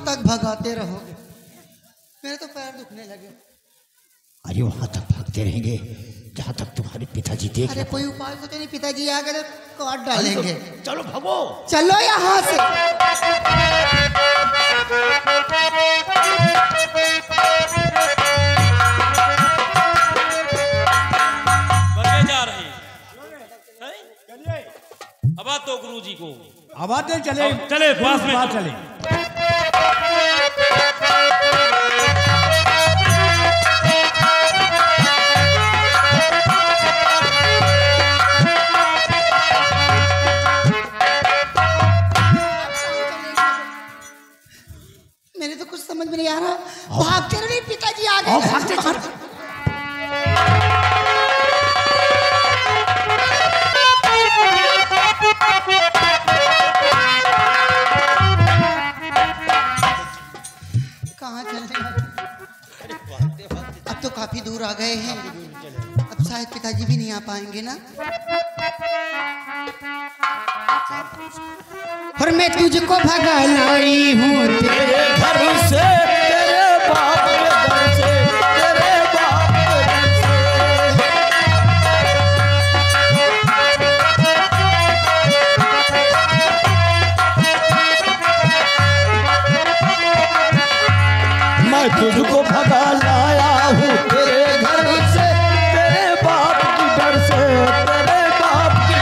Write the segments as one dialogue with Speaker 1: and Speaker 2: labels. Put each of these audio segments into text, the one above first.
Speaker 1: तक भगाते रहोगे? मेरे तो पैर दुखने लगे।
Speaker 2: अरे वहां तक भागते रहेंगे जहां तक तुम्हारे पिताजी देख।
Speaker 1: अरे कोई उपाय तो नहीं, पिताजी आ गए तो काट डालेंगे।
Speaker 2: चलो भगो,
Speaker 1: चलो यहाँ से।
Speaker 3: बगे जा रहे हैं। आवाज तो गुरुजी को
Speaker 4: आवाज दे। चले
Speaker 3: चले पास में
Speaker 4: चले।
Speaker 1: मेरे तो कुछ समझ में नहीं आ रहा। भागते रहे, पिताजी आ गए।
Speaker 2: भागते
Speaker 1: कहाँ चल रहे हैं? अब तो काफी दूर आ गए हैं। अब शायद पिताजी भी नहीं आ पाएंगे ना। और मैं तुझको भगा लाई हूँ तेरे
Speaker 2: घर से, तेरे बाप के घर से, तेरे बाप के घर से। मैं तुझको भगा लाया हूँ तेरे घर से, तेरे बाप की डर से, तेरे बाप की।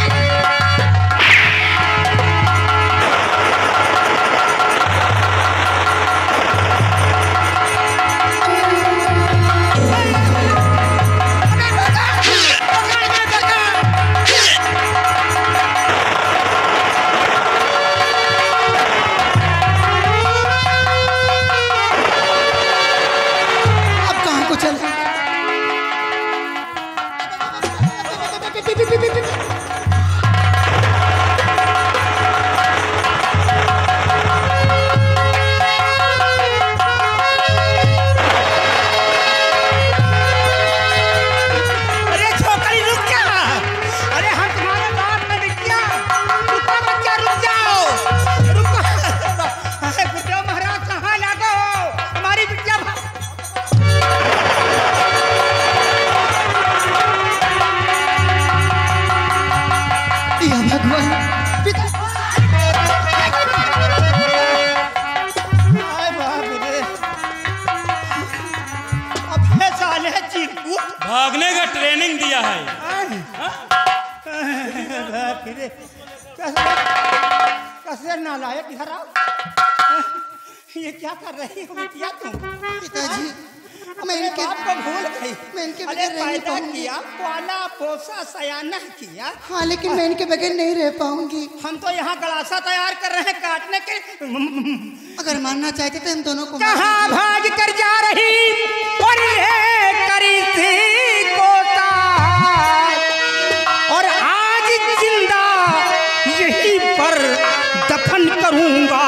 Speaker 3: भागने का ट्रेनिंग दिया है।
Speaker 4: कैसे नालायक इधर आओ। ये क्या कर रही हो बिटिया तुम?
Speaker 1: पिताजी मैं इनके
Speaker 4: बाप को भूल गई।
Speaker 1: मैं इनके
Speaker 4: अरे
Speaker 1: बगैर रह नहीं
Speaker 4: पैदा
Speaker 1: पाऊंगी।
Speaker 4: किया, पाला पोसा सयाना किया।
Speaker 1: हाँ लेकिन मैं इनके बगैर नहीं रह पाऊंगी।
Speaker 4: हम तो यहाँ गलासा तैयार कर रहे हैं काटने के।
Speaker 1: अगर मारना चाहते तो हम दोनों को
Speaker 4: कहाँ भाग कर जा रही और ये करी थी कोता, और आज जिंदा यहीं पर दफन करूंगा।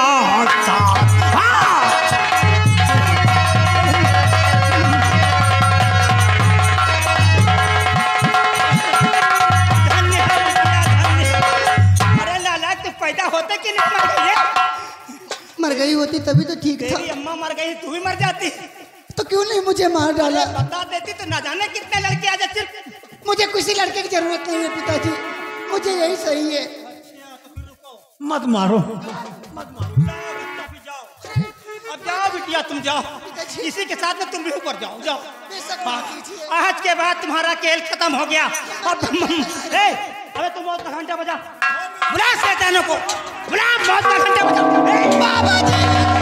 Speaker 4: पैदा होते कि नहीं मर गई?
Speaker 1: मर गई होती तभी तो ठीक था।
Speaker 4: तेरी अम्मा मर गई, तू भी मर जाती
Speaker 1: तो क्यों नहीं मुझे मार डाला?
Speaker 4: बता देती तो ना जाने कितने लड़के आ जाते।
Speaker 1: मुझे किसी लड़के की जरूरत नहीं है पिताजी, मुझे यही सही है।
Speaker 2: मत मारो,
Speaker 4: मत मारो। अब जाओ बिटिया, तुम जाओ, इसी के साथ में तुम भी ऊपर जाओ। जाओ, आज के बाद तुम्हारा खेल खत्म हो गया। अब अबे तुम मौत का घंटा बजा, बुला शैतानों को, बुला मौत का घंटा बजा। बाबा जी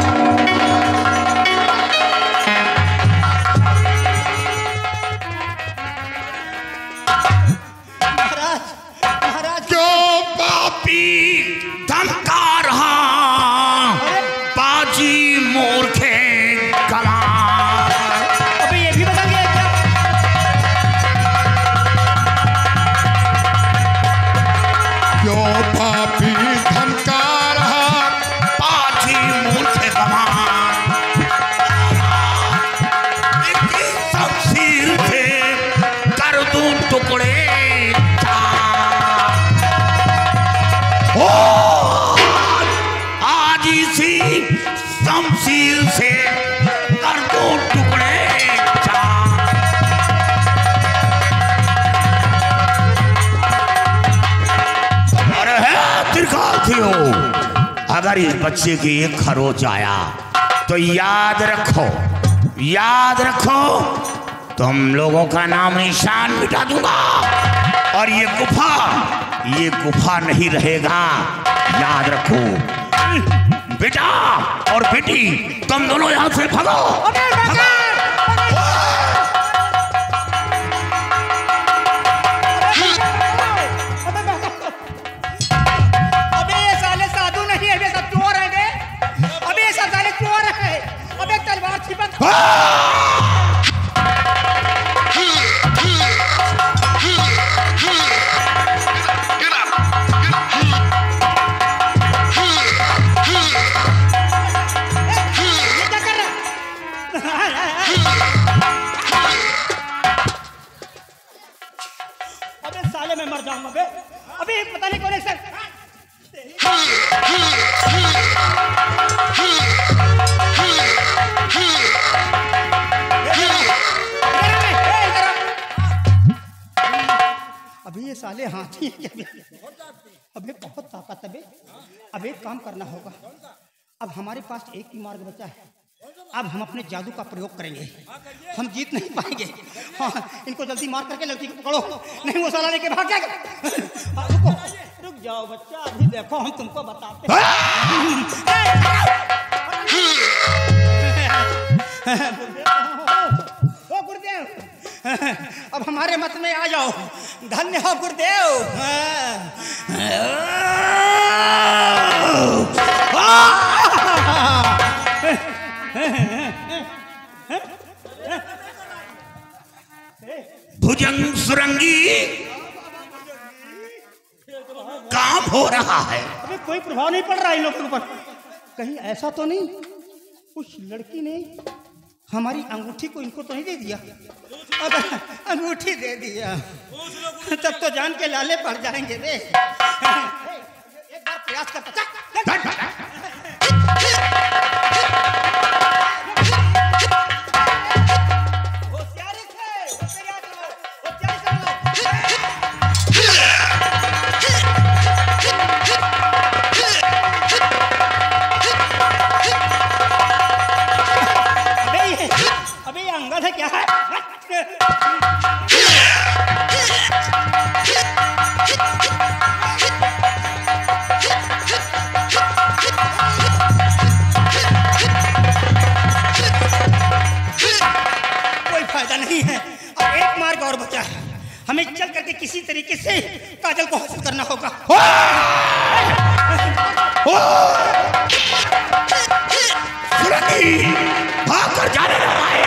Speaker 4: महाराज, महाराज
Speaker 2: क्यों पापी धमका रहा बाजी मूर्खे गला।
Speaker 4: अबे ये भी बता दिया क्या?
Speaker 2: क्यों पापी धमका रहा बाजी मूर्खे गला। इनकी शमशीर से कर दूं टुकड़े। ओ
Speaker 5: अगर इस बच्चे की एक खरोच आया तो याद रखो तुम लोगों का नाम निशान मिटा दूंगा और ये गुफा नहीं रहेगा। याद रखो बेटा और बेटी, तुम दोनों यहां से भागो।
Speaker 4: अबे ये साले साधु नहीं है, सब चोर है बे। अबे ये सब साले चोर है। अबे तलवार छिपा। अबे साले मैं मर जाऊंगा बे। अबे पता नहीं कौन है सर। अभी ये साले हाथी है क्या? अबे बहुत ताकत है बे। अब एक काम करना होगा। अब हमारे पास एक ही मार्ग बचा है। अब हम अपने जादू का प्रयोग करेंगे। हम जीत नहीं पाएंगे। हाँ, इनको जल्दी मार करके लड़की को पकड़ो, नहीं वो साला लेके भाग जाएगा। रुक जाओ बच्चा, अभी देखो हम तुमको बताते हैं। ओ गुरुदेव, अब हमारे मत में आ जाओ। धन्य हो गुरुदेव।
Speaker 5: भुजंग सुरंगी काम हो रहा है।
Speaker 4: अबे कोई प्रभाव नहीं पड़ रहा इन लोगों के ऊपर। कहीं ऐसा तो नहीं उस लड़की ने हमारी अंगूठी को इनको तो नहीं दे दिया? अब अंगूठी दे दिया तब तो जान के लाले पड़ जाएंगे रे। एक बार प्रयास करता। अबे ये अंगद है क्या है? कोई फायदा नहीं है। अब एक मार्ग और बचा है। हमें चल करके किसी तरीके से काजल को हासिल करना होगा।
Speaker 5: भागकर जाने लगा है।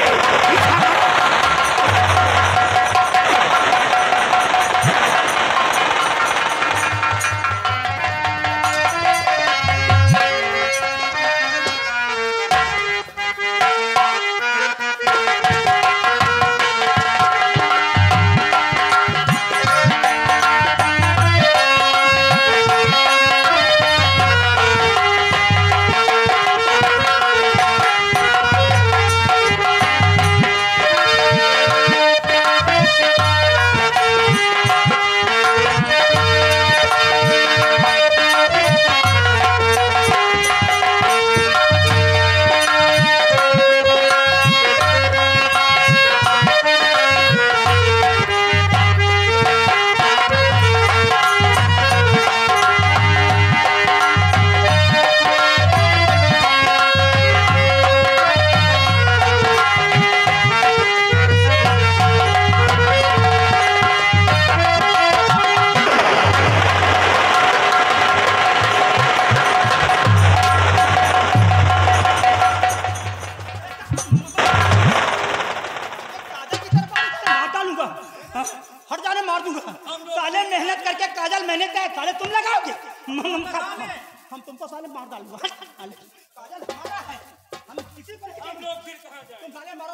Speaker 4: हट जाने मार दूंगा। साले मेहनत करके काजल मैंने तय, साले तुम लगाओगे। हम तुमको साले मार डालूंगा। काजल हमारा है, हम किसी को नहीं देंगे। तुम साले मारो।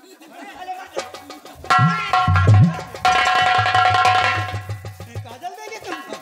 Speaker 4: काजल देंगे तुमको।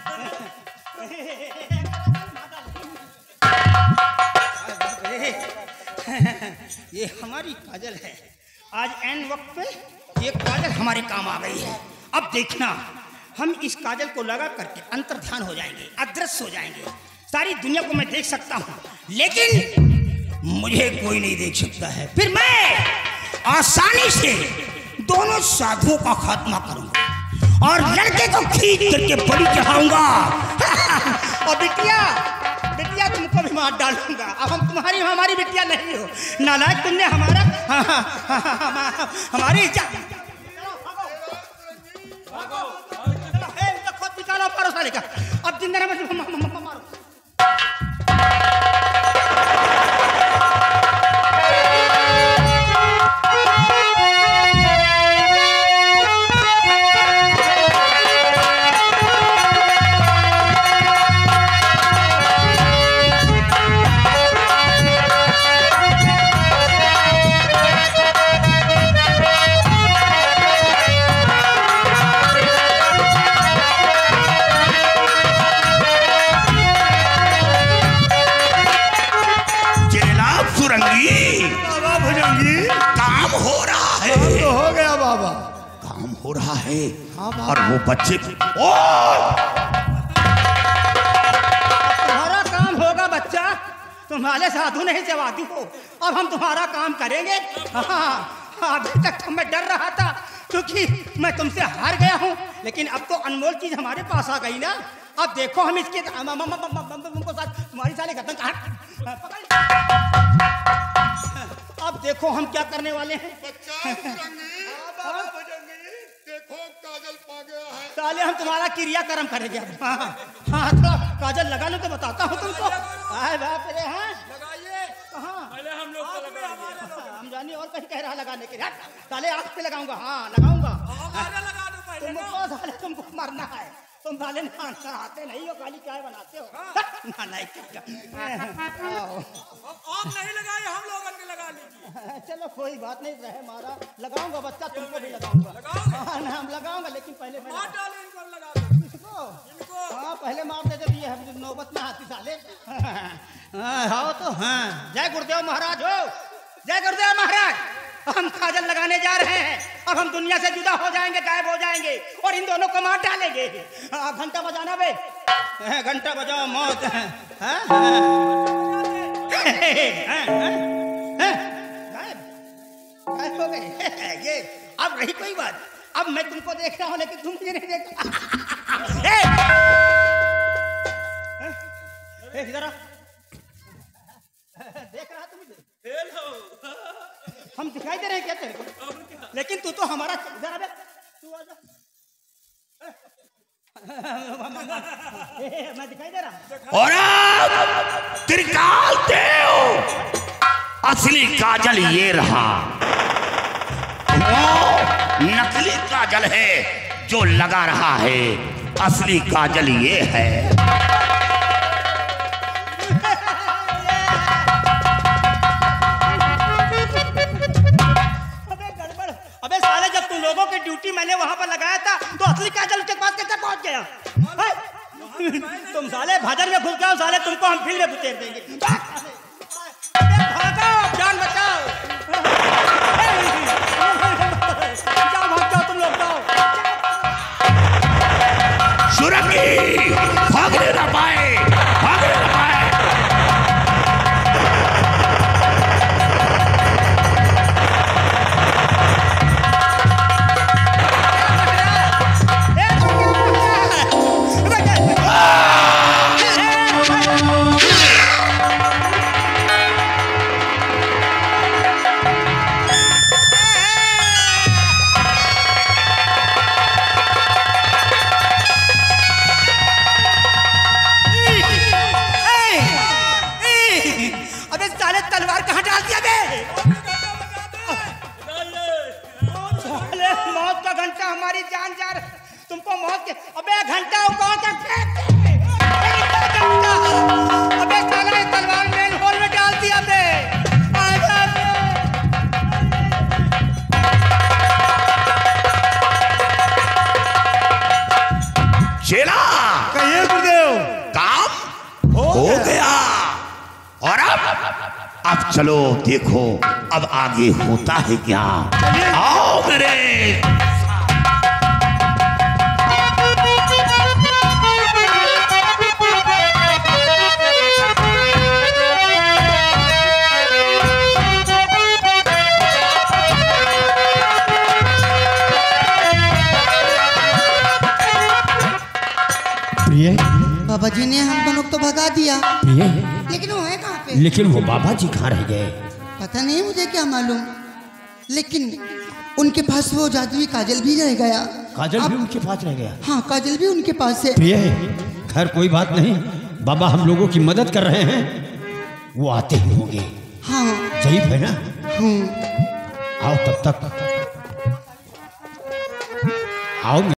Speaker 4: ये हमारी काजल है। आज एन वक्त पे ये काजल हमारे काम आ गई है। अब देखना, हम इस काजल को लगा करके अंतर्ध्यान हो जाएंगे, अदृश्य हो जाएंगे। सारी दुनिया को मैं देख सकता हूँ, लेकिन मुझे कोई नहीं देख सकता है। फिर मैं आसानी से दोनों साधुओं का खात्मा करूंगा और लड़के को खींच करके बलि चढ़ाऊंगा। और बिटिया बिटिया तुमको भी मार डालूंगा। अब हम तुम्हारी हमारी बिटिया नहीं हो, नालायक, तुमने हमारा हमारी इज्जत खुद निकालो पारो साले का। अब जिंदा मारो।
Speaker 5: हो रहा है। और वो बच्चे
Speaker 4: तुम्हारा काम होगा बच्चा, तुम्हारे साधु नहीं जवादू हो। अब हम तुम्हारा काम करेंगे। अभी तक तो मैं डर रहा था क्योंकि मैं तुमसे हार गया हूँ, लेकिन अब तो अनमोल चीज हमारे पास आ गई ना। अब देखो हम इसके तुम्हारी साले गर्दन कहाँ। अब देखो हम क्या करने वाले हैं।
Speaker 2: देखो काजल पा गया है।
Speaker 4: साले हम तुम्हारा क्रियाक्रम करेंगे। हाँ तो काजल लगा लो तो बताता हूँ तुमको। बाप रे, हाँ
Speaker 3: लगाइए।
Speaker 4: कहाँ?
Speaker 3: पहले हम लोग को लगाइए।
Speaker 4: हम जानिए और कहीं कह रहा लगाने के लिए। साले आँख पे लगाऊंगा। हाँ लगाऊंगा। तुमको साले तुमको मरना है। तुम साले आते नहीं हो, खाली चाय बनाते हो। नहीं
Speaker 3: लगाए, हम लोग लगा लीजिए।
Speaker 4: चलो कोई बात नहीं, रहे मारा लगाऊंगा बच्चा, तुमको भी लगाऊंगा। हाँ हम लगाऊंगा, लेकिन पहले हाँ पहले मार दे जब ये नौबत में आती साले। हाँ तो हाँ, जय गुरुदेव महाराज हो, जय गुरुदेव महाराज। हम काजल लगाने जा रहे हैं। अब हम दुनिया से जुदा हो जाएंगे, गायब हो जाएंगे और इन दोनों को मार डालेंगे। घंटा बजाना बे, घंटा बजाओ मौत। गायब हो गए ये। अब रही कोई बात, अब मैं तुमको देख रहा हूँ लेकिन तुम मुझे नहीं देख। जरा देख रहा तुम मुझे, हम दिखाई दे रहे हैं क्या तेरे को? लेकिन तू तो हमारा जरा बे, तू आजा। मैं दिखाई दे रहा।
Speaker 5: और त्रिकाल देव, असली काजल ये रहा, वो नकली काजल है जो लगा रहा है, असली काजल ये है।
Speaker 4: लोगों की ड्यूटी मैंने वहां पर लगाया था तो असली काजल के पास कैसे पहुंच गया? तुम साले भजन में घुस जाओ साले, तुमको हम फिल्म में उतार देंगे। भागो, जान बचाओ। जाओ भाग जाओ, तुम लोग जाओ।
Speaker 5: सुरंगी भागने न पाए, भागने न पाए।
Speaker 4: तुमको मौत के अबे घंटा कौन सा अबे साला तलवार मेन होल में डाल दिया बे।
Speaker 5: चेला
Speaker 2: कहिए गुरुदेव,
Speaker 5: काम हो गया। और अब चलो देखो अब आगे होता है क्या। आओ मेरे
Speaker 2: प्रिय
Speaker 1: बाबा जी ने हम दोनों को तो भगा दिया,
Speaker 2: प्रिय
Speaker 1: लेकिन वो है कहाँ पे?
Speaker 2: लेकिन वो बाबा जी कहाँ रह गए?
Speaker 1: पता नहीं मुझे, क्या मालूम, लेकिन उनके पास वो जादुई काजल भी रह गया।
Speaker 2: काजल भी उनके पास रह गया?
Speaker 1: हाँ, काजल भी उनके पास है।
Speaker 2: प्रिय खैर कोई बात नहीं, बाबा हम लोगों की मदद कर रहे हैं, वो आते ही होंगे।
Speaker 1: हाँ
Speaker 2: सही है ना?
Speaker 1: हूँ।
Speaker 2: आओ तब तक आओ।